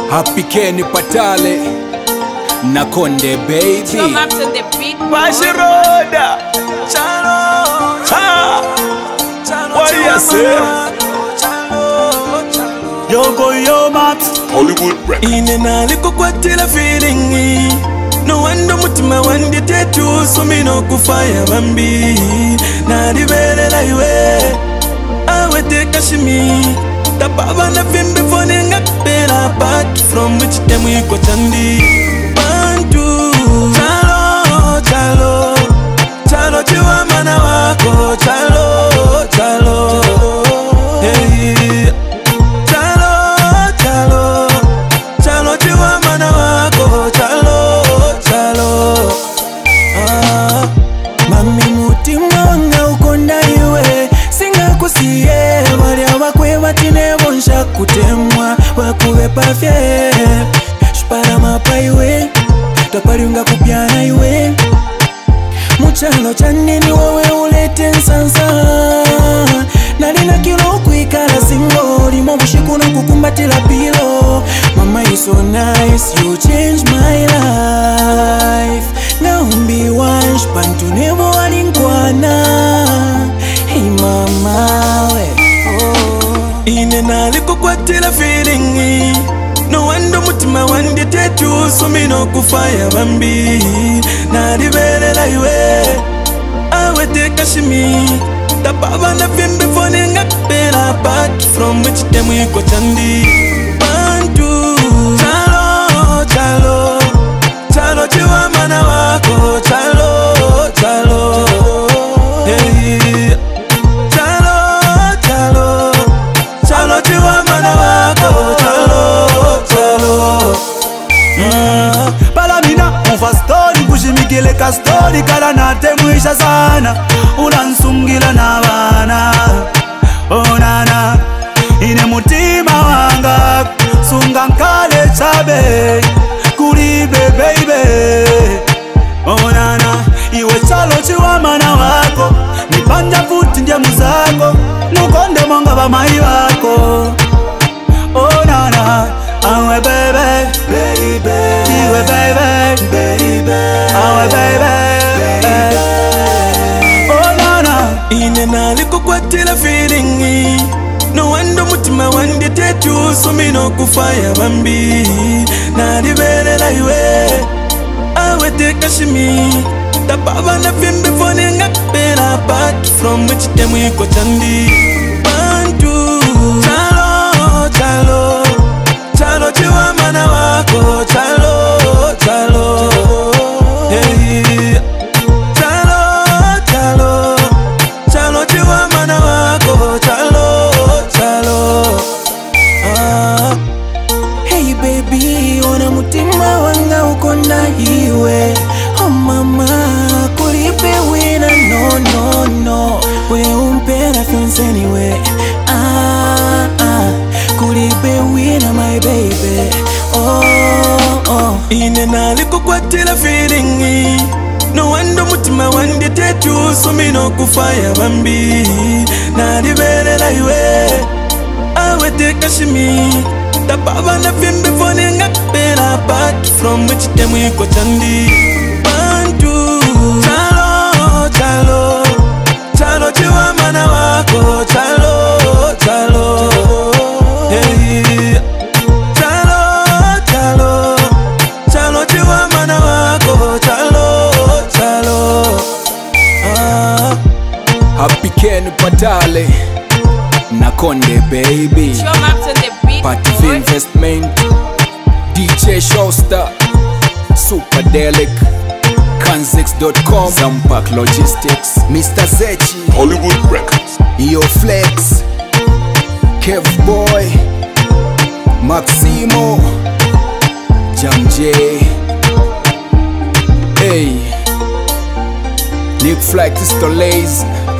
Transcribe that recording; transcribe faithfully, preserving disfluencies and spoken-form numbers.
Happy Kenny Patale na Konde baby. Drum up to the beat. Bashiroda Chalo Ha What do you say? Yogo yo maps Hollywood Records. Ine naliko kwa tila feeling. No wando mutima wandi tetu sumino kufaya bambi. Na dibele la iwe awe te kashimi. Tapaba na fimbi fone ngakpela. Apart from which them we go chandi. Bantu Chalo, chalo Chalo chiwa mana wako. Chalo, chalo Hey Chalo, chalo Chalo chiwa mana wako. Chalo, chalo ah. Mami mutima wanga ukonda iwe. Singa kusiye Waria wakwe watine wonsha kutemwa. Wakuwe pafye Shpara mapa iwe Tapariunga kupiana iwe. Muchano chanini wawe ulete nsansa. Nalina kilo kuikara singo. Limo bushikuno kukumbatila pilo. Mama you so nice, you changed my life. Naumbi wansh pantu nebo walinkwana. Hey mama we oh. Ine naliko kwa tila feeling. No wando mutima wandi tetu sumino kufaya bambi. Na dibele la iwe awe te kashimi. Tapaba na fimbi fone ngakpela. Apart from which them we go chandi. Bantu Chalo, chalo Chalo chiwa mana wako. Chalo, chalo Hey Chalo, chalo Chalo chiwa mana wako. Chalo, chalo mm. Palamina ufa story kushimikile ka story. Kala nate mwisha sana. Unansungila na bana. Oh nana Ine mutima wanga Sunga nkale chabe Kuribe baby Oh nana Iwe chalo chiwa mana wako. Nipanja futi nje muzako. Nukonde monga ba mai wako. Oh nana Awe baby Baby Iwe baby Baby Awe baby Oh nana Ine naliko kwa tila feeling. No wando mutima wandi tetu sumino kufaya bambi. Na dibele la iwe awe te kashimi. Tapaba na fimbi fone ngakpela. Apart from which them we go chandi. Bantu Chalo, chalo Chalo chiwa mana wako. Chalo, chalo Hey Chalo, chalo Chalo chiwa mana wako. Chalo, chalo ah. Hey baby ona mutima wanga ukonda iwe. Oh mama kulipe wina no no no. We umpera fiance anyway. Ah ah kulipe wina my baby. Oh oh Ine naliko kwa tila feeling. No wando mutima wandi tetu sumino kufaya bambi. Na dibele la iwe awe te kashimi. Tapaba na fimbi fone ngakpela. Apart from which them we go chandi. Bantu Chalo, chalo Chalo chiwa mana wako. Chalo, chalo Hey Chalo, chalo Chalo chiwa mana wako. Chalo, chalo ah. Happy Kenny Patale na Konde baby. Drum up to the beat. Pativ Investment, D J Showstar, Superdelic, Kanzex dot com, Zampak Logistics, Mister Zechi, Hollywood Records. Yo Flex, Kev Boy, Maximo, Jam J, hey, Nick Flight Stolays.